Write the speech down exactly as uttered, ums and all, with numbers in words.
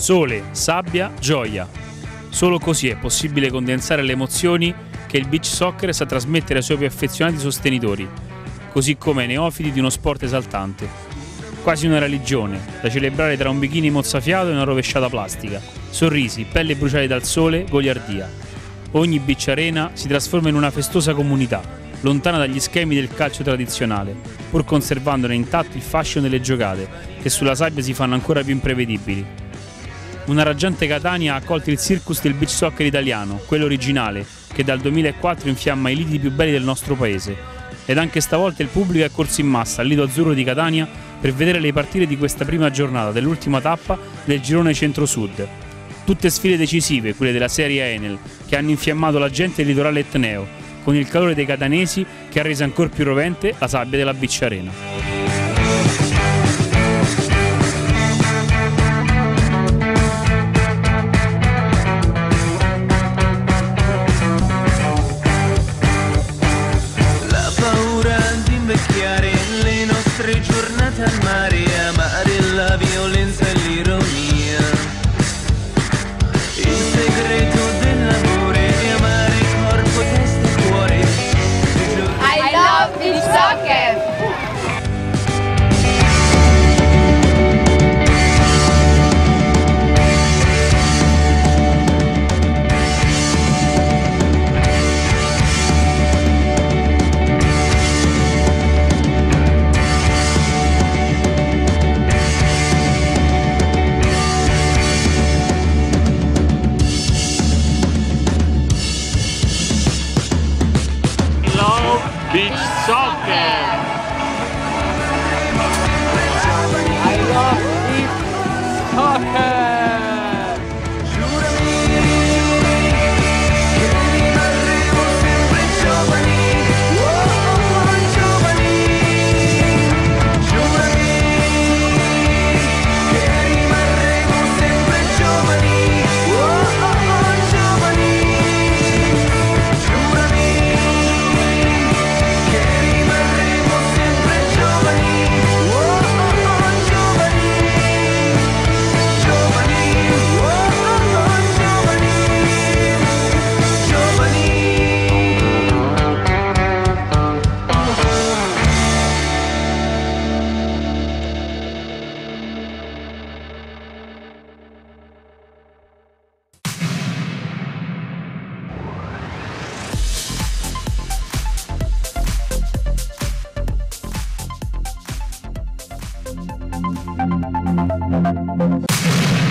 Sole, sabbia, gioia. Solo così è possibile condensare le emozioni che il beach soccer sa trasmettere ai suoi più affezionati sostenitori, così come ai neofiti di uno sport esaltante. Quasi una religione, da celebrare tra un bikini mozzafiato e una rovesciata plastica. Sorrisi, pelle bruciate dal sole, goliardia. Ogni beach arena si trasforma in una festosa comunità, lontana dagli schemi del calcio tradizionale, pur conservandone intatto il fascino delle giocate, che sulla sabbia si fanno ancora più imprevedibili. Una raggiante Catania ha accolto il circus del beach soccer italiano, quello originale, che dal duemilaquattro infiamma i lidi più belli del nostro paese. Ed anche stavolta il pubblico è corso in massa al Lido Azzurro di Catania per vedere le partite di questa prima giornata dell'ultima tappa del girone centro-sud. Tutte sfide decisive, quelle della Serie Enel, che hanno infiammato la gente del litorale etneo, con il calore dei catanesi che ha reso ancora più rovente la sabbia della beach arena. La paura di invecchiare, le nostre giornate al mare, amare la violenza e l'ironia. Il segreto dell'amore è amare corpo, testa e cuore. I love beach soccer! Beach soccer! I love beach soccer! We'll be right back.